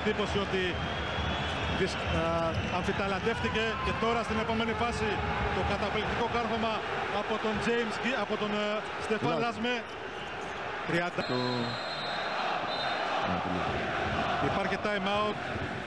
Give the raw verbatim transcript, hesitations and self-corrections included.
εντύπωση ότι της, α, αμφιταλαντεύτηκε και τώρα στην επόμενη φάση το καταπληκτικό κάρφωμα από τον James, από τον Στεφάν Λάσμε. τριάντα. Το... Υπάρχει time out.